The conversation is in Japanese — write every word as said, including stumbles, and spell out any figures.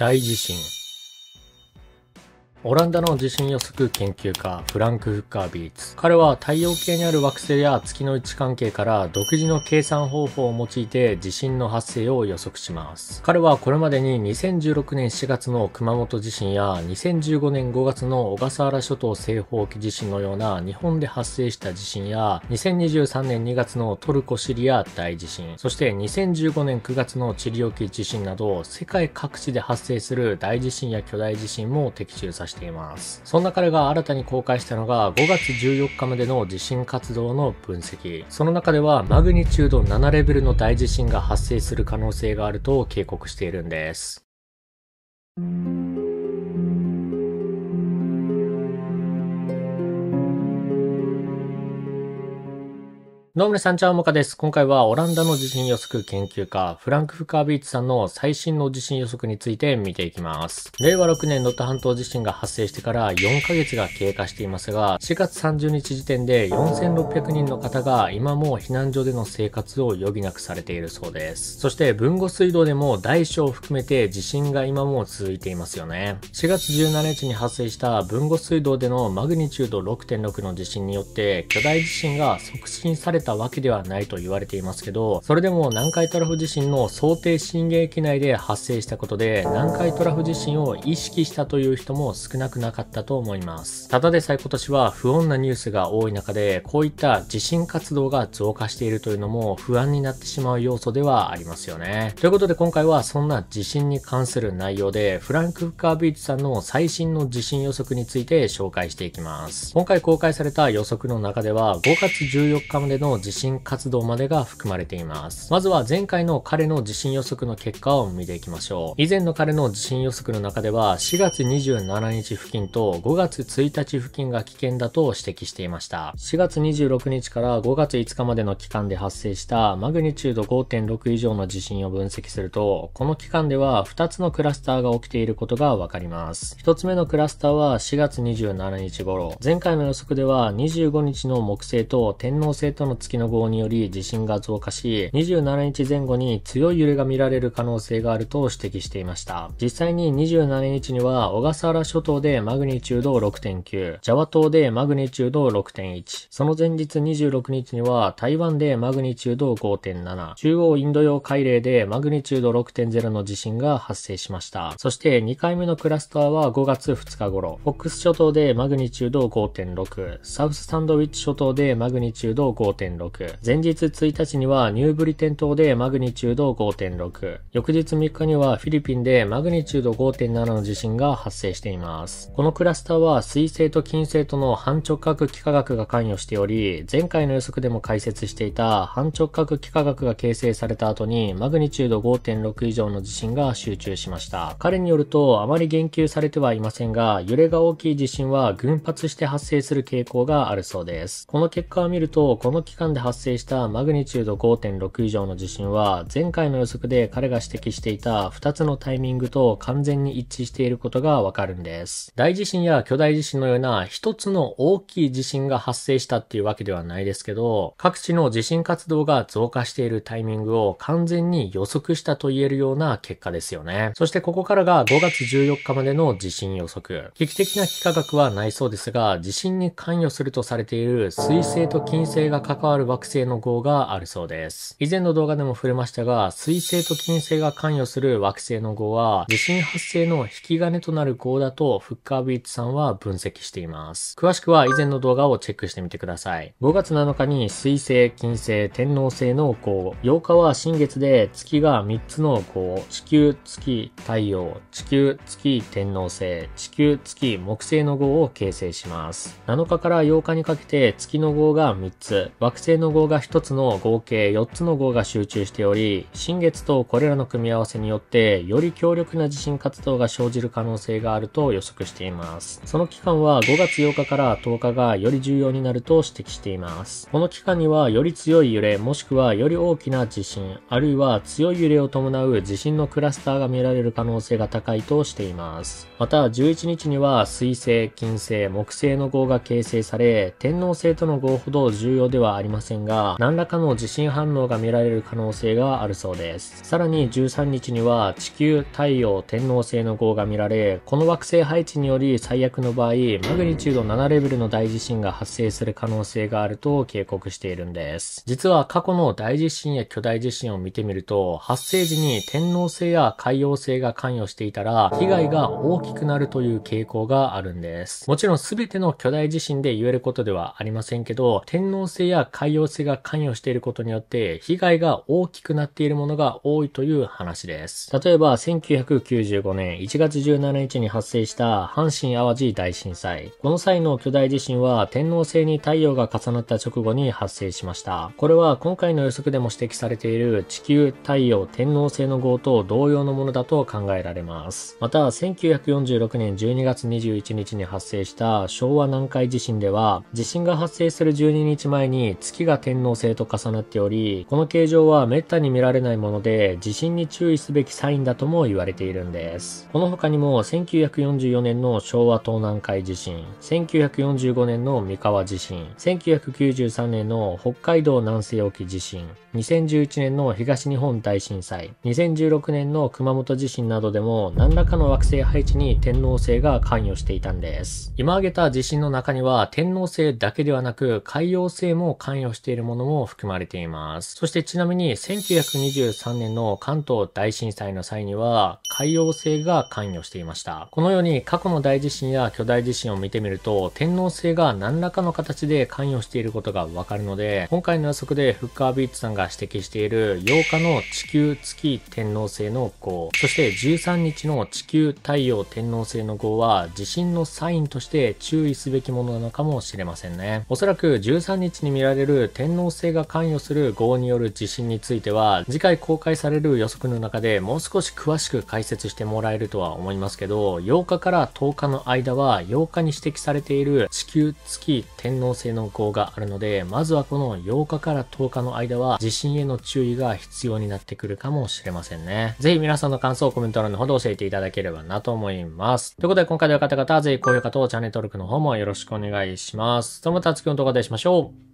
大地震。オランダの地震予測研究家フランク・フッカービーツ。彼は太陽系にある惑星や月の位置関係から独自の計算方法を用いて地震の発生を予測します。彼はこれまでににせんじゅうろくねんしがつの熊本地震やにせんじゅうごねんごがつの小笠原諸島西方沖地震のような日本で発生した地震やにせんにじゅうさんねんにがつのトルコ・シリア大地震、そしてにせんじゅうごねんくがつのチリ沖地震など世界各地で発生する大地震や巨大地震も的中させています。そんな彼が新たに公開したのがごがつじゅうよっかまでの地震活動の分析。その中ではマグニチュードななレベルの大地震が発生する可能性があると警告しているんです。どうも皆さん、チャオモカです。今回はオランダの地震予測研究家、フランク・フカービーツさんの最新の地震予測について見ていきます。れいわろくねん能登半島地震が発生してからよんかげつが経過していますが、しがつさんじゅうにち時点でよんせんろっぴゃくにんの方が今も避難所での生活を余儀なくされているそうです。そして豊後水道でも大小を含めて地震が今も続いていますよね。しがつじゅうしちにちに発生した豊後水道でのマグニチュード ろくてんろく の地震によって巨大地震が促進されたわけではないと言われていますけど、それでも南海トラフ地震の想定震源域内で発生したことで南海トラフ地震を意識したという人も少なくなかったと思います。ただでさえ今年は不穏なニュースが多い中で、こういった地震活動が増加しているというのも不安になってしまう要素ではありますよね。ということで今回はそんな地震に関する内容でフランク・フカービーツさんの最新の地震予測について紹介していきます。今回公開された予測の中ではごがつじゅうよっかまでの地震活動までが含まれています。まずは前回の彼の地震予測の結果を見ていきましょう。以前の彼の地震予測の中ではしがつにじゅうしちにち付近とごがつついたち付近が危険だと指摘していました。しがつにじゅうろくにちからごがついつかまでの期間で発生したマグニチュード ごてんろく 以上の地震を分析すると、この期間ではふたつのクラスターが起きていることがわかります。ひとつめのクラスターはしがつにじゅうしちにち頃、前回の予測ではにじゅうごにちの木星と天王星との月の合により地震が増加し、にじゅうしちにちぜん後に強い揺れが見られる可能性があると指摘していました。実際ににじゅうしちにちには小笠原諸島でマグニチュード ろくてんきゅう、ジャワ島でマグニチュード ろくてんいち、その前日にじゅうろくにちには台湾でマグニチュード ごてんなな、中央インド洋海嶺でマグニチュード ろくてんゼロ の地震が発生しました。そしてにかいめのクラスターはごがつふつか頃、フォックス諸島でマグニチュード ごてんろく、サウスサンドウィッチ諸島でマグニチュード ごてんろく、前日ついたちにはニューブリテン島でマグニチュード ごてんろく、翌日みっかにはフィリピンでマグニチュード ごてんなな の地震が発生しています。このクラスターは水星と金星との半直角幾何学が関与しており、前回の予測でも解説していた半直角幾何学が形成された後にマグニチュード ごてんろく 以上の地震が集中しました。彼によるとあまり言及されてはいませんが、揺れが大きい地震は群発して発生する傾向があるそうです。この結果を見ると、この期間で発生したマグニチュード ごてんろく 以上の地震は前回の予測で彼が指摘していたふたつのタイミングと完全に一致していることがわかるんです。大地震や巨大地震のような一つの大きい地震が発生したっていうわけではないですけど、各地の地震活動が増加しているタイミングを完全に予測したと言えるような結果ですよね。そしてここからがごがつじゅうよっかまでの地震予測。危機的な幾何学はないそうですが、地震に関与するとされている水星と金星が関わる惑星の号があるそうです。以前の動画でも触れましたが、水星と金星が関与する惑星の号は地震発生の引き金となる号だとフッカービーツさんは分析しています。詳しくは以前の動画をチェックしてみてください。ごがつなのかに水星、金星、天王星の号、ようかは新月で月がみっつの号、地球、月、太陽、地球、月、天王星、地球、月、木星の号を形成します。なのかからようかにかけて月の号がみっつ、惑星の号がひとつの合計よっつの号が集中しており、新月とこれらの組み合わせによってより強力な地震活動が生じる可能性があると予測しています。その期間はごがつようかからとおかがより重要になると指摘しています。この期間にはより強い揺れもしくはより大きな地震、あるいは強い揺れを伴う地震のクラスターが見られる可能性が高いとしています。またじゅういちにちには水星、金星、木星の号が形成され、天王星との号ほど重要ではありませんが、何らかの地震反応が見られる可能性があるそうです。さらにじゅうさんにちには地球、太陽、天王星の号が見られ、この惑星配置により最悪の場合、マグニチュードななレベルの大地震が発生する可能性があると警告しているんです。実は過去の大地震や巨大地震を見てみると、発生時に天王星や海王星が関与していたら、被害が大きくなるという傾向があるんです。もちろん全ての巨大地震で言えることではありませんけど、天王星や海王星が関与していることによって、被害が大きくなっているものが多いという話です。例えば、せんきゅうひゃくきゅうじゅうごねんいちがつじゅうしちにちに発生した阪神淡路大震災。この際の巨大地震は天王星に太陽が重なった直後に発生しました。これは今回の予測でも指摘されている地球、太陽、天王星の号と同様のものだと考えられます。また、せんきゅうひゃくよんじゅうろくねんじゅうにがつにじゅういちにちに発生した昭和南海地震では、地震が発生するじゅうににちまえに月が天王星と重なっており、この形状は滅多に見られないもので、地震に注意すべきサインだとも言われているんです。この他にもせんきゅうひゃくよんじゅうよねんの昭和東南海地震、せんきゅうひゃくよんじゅうごねんの三河地震、せんきゅうひゃくきゅうじゅうさんねんの北海道南西沖地震、にせんじゅういちねんの東日本大震災、にせんじゅうろくねんの熊本地震などでも何らかの惑星配置に天王星が関与していたんです。今挙げた地震の中には天王星だけではなく海王星も関与しているものも含まれています。そしてちなみにせんきゅうひゃくにじゅうさんねんの関東大震災の際には海王星が関与していました。このように過去の大地震や巨大地震を見てみると天王星が何らかの形で関与していることがわかるので、今回の予測でフッカービーツさんが指摘しているようかの地球、月、天王星の号、そしてじゅうさんにちの地球、太陽、天王星の号は地震のサインとして注意すべきものなのかもしれませんね。おそらくじゅうさんにちに見られる天王星が関与する号による地震については、次回公開される予測の中でもう少し詳しく解説してもらえるとは思いますけど、ようかからとおかの間はようかに指摘されている地球、月、天王星の号があるので、まずはこのようかからとおかの間は地震への注意が必要になってくるかもしれませんね。ぜひ皆さんの感想をコメント欄の方で教えていただければなと思います。ということで今回でよかった方はぜひ高評価とチャンネル登録の方もよろしくお願いします。それではまた次の動画でお会いしましょう。